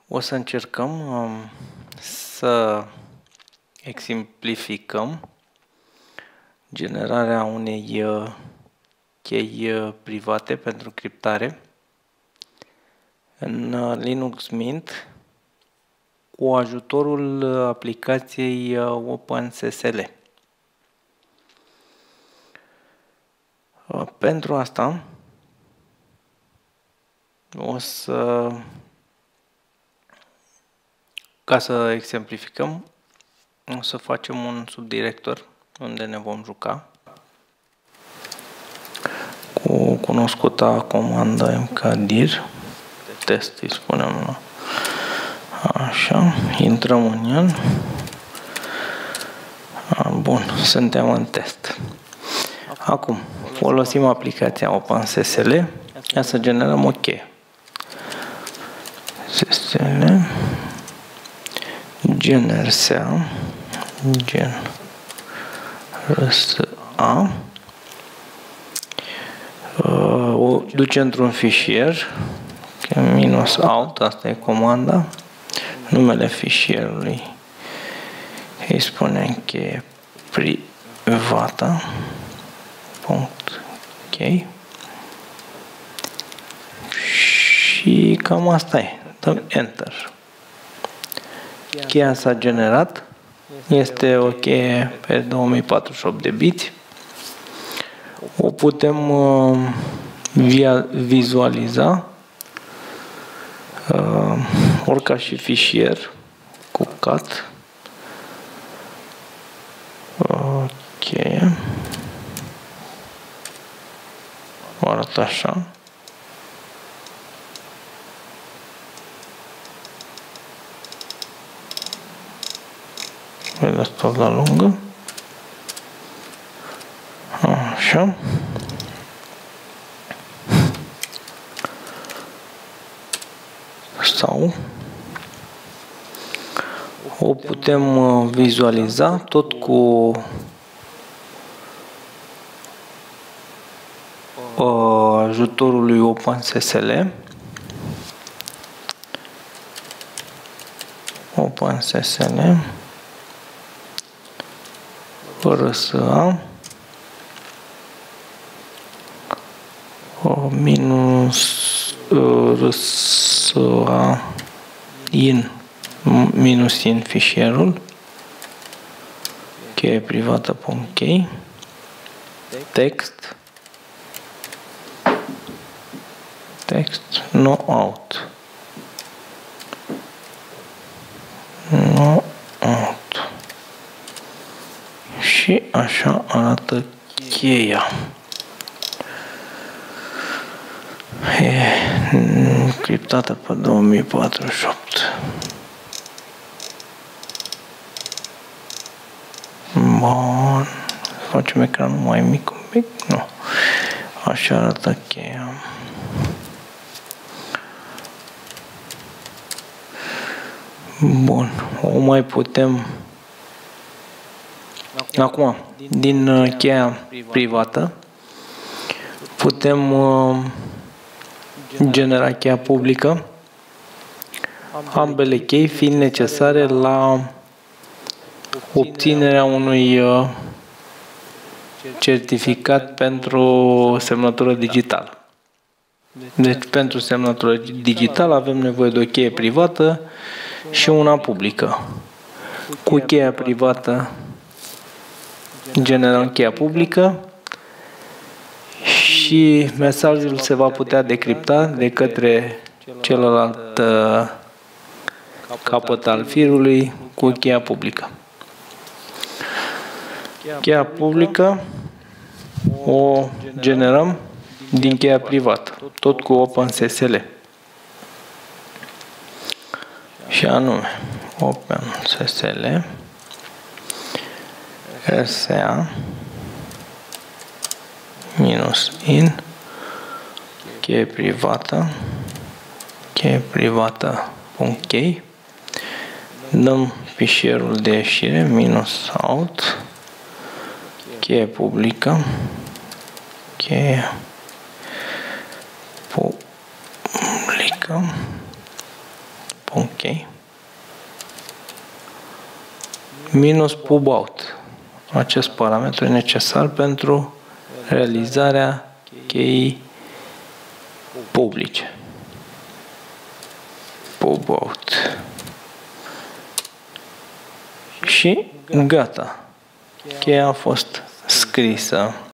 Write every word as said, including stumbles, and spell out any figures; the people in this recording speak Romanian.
O să încercăm um, să exemplificăm generarea unei uh, chei uh, private pentru criptare în uh, Linux Mint cu ajutorul uh, aplicației uh, OpenSSL. Uh, pentru asta o să, ca să exemplificăm, o să facem un subdirector unde ne vom juca cu cunoscuta comandă mkdir, test îi spunem, așa, intrăm în el. Bun, suntem în test. Acum, folosim aplicația OpenSSL ca să generăm o cheie. S S L genersa gen rsa o duce într-un fișier minus out, asta e comanda, numele fișierului îi spunem cheie privată punct ok și cam asta e. Dăm enter. Cheia s-a generat. Este o cheie pe două mii patruzeci și opt de biți. O putem uh, via, vizualiza uh, ori ca și fișier cu cat. Ok. O arată așa. E destul de lungă. Așa. Sau o putem vizualiza tot cu ajutorul lui OpenSSL. OpenSSL rsa minus rsa in minus in fișierul cheie privată punct key text text no out no out și așa arată cheia. E criptată pe două mii patruzeci și opt. Bun. Facem ecranul mai mic un pic? Nu. Așa arată cheia. Bun. O mai putem... Acum, din cheia privată, putem uh, genera cheia publică, ambele chei fiind necesare la obținerea unui uh, certificat pentru semnătură digitală. Deci, pentru semnătură digitală avem nevoie de o cheie privată și una publică. Cu cheia privată generăm cheia publică și mesajul se va putea decripta de către celălalt uh, capăt al firului cu cheia publică. Cheia publică o generăm din cheia privată, tot cu OpenSSL. Și anume OpenSSL rsa minus in cheie privată cheie privată punct key dăm fișierul de ieșire minus out cheie publică cheie publică punct ok. Minus pubout. Acest parametru e necesar pentru realizarea cheii publice. Pubout. Și gata. Cheia a fost scrisă.